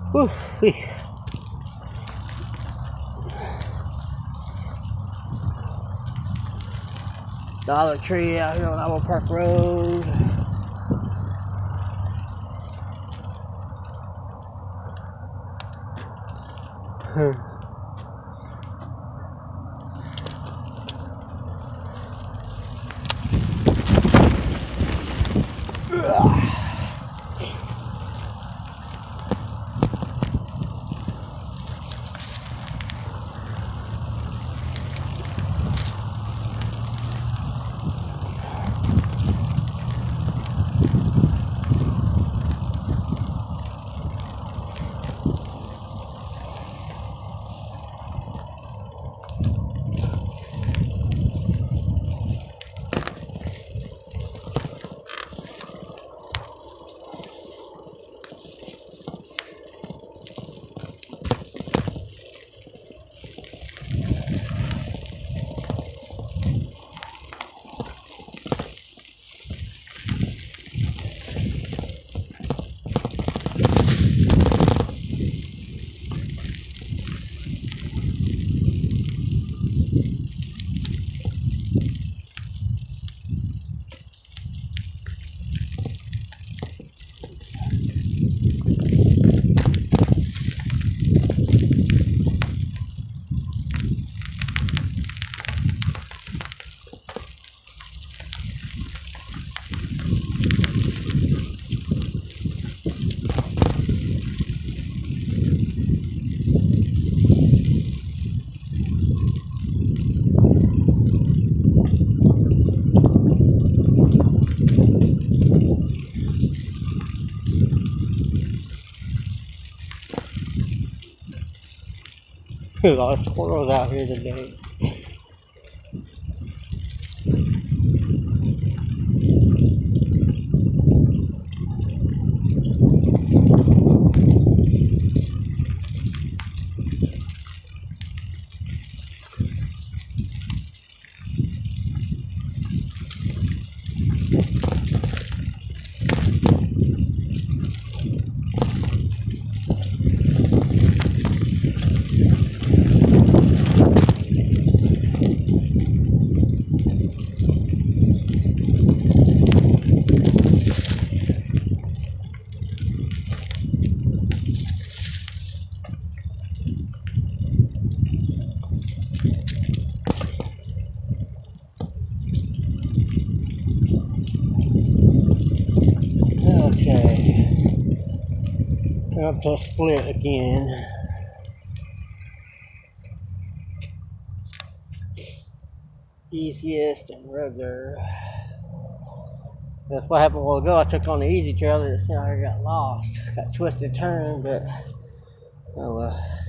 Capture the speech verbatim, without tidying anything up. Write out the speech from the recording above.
Whew, whee. Dollar Tree out here on Iowa Park Road. Huh. There's a lot of squirrels out here today. Okay, up to a split again. Easiest and regular. That's what happened a while ago. I took on the easy trail and it sounded like I got lost. Got twisted turn, but oh well.